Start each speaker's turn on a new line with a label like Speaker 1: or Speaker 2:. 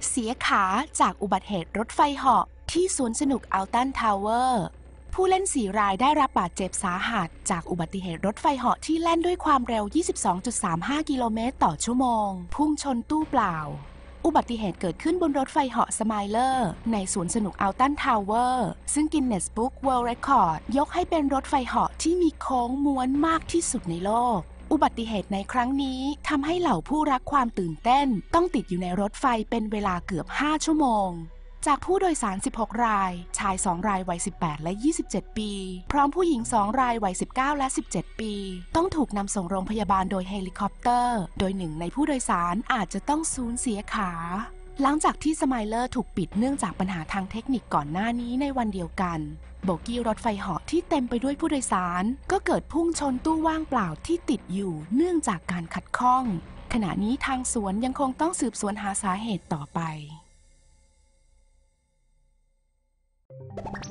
Speaker 1: เสียขาจากอุบัติเหตุรถไฟเหาะที่สวนสนุกอัลตันทาวเวอร์ผู้เล่น4 รายได้รับบาดเจ็บสาหัสจากอุบัติเหตุรถไฟเหาะที่แล่นด้วยความเร็ว 22.35 กิโลเมตรต่อชั่วโมงพุ่งชนตู้เปล่าอุบัติเหตุเกิดขึ้นบนรถไฟเหาะสไมเลอร์ในสวนสนุกอัลตันทาวเวอร์ซึ่ง Guinness Book World Record ยกให้เป็นรถไฟเหาะที่มีโค้งม้วนมากที่สุดในโลกอุบัติเหตุในครั้งนี้ทำให้เหล่าผู้รักความตื่นเต้นต้องติดอยู่ในรถไฟเป็นเวลาเกือบ5 ชั่วโมงจากผู้โดยสาร16 รายชาย2 รายวัย18และ27 ปีพร้อมผู้หญิง2 รายวัย19และ17 ปีต้องถูกนำส่งโรงพยาบาลโดยเฮลิคอปเตอร์โดยหนึ่งในผู้โดยสารอาจจะต้องสูญเสียขาหลังจากที่สไมเลอร์ถูกปิดเนื่องจากปัญหาทางเทคนิคก่อนหน้านี้ในวันเดียวกันโบกี้รถไฟเหาะที่เต็มไปด้วยผู้โดยสารก็เกิดพุ่งชนตู้ว่างเปล่าที่ติดอยู่เนื่องจากการขัดข้องขณะนี้ทางสวนยังคงต้องสืบสวนหาสาเหตุต่อไป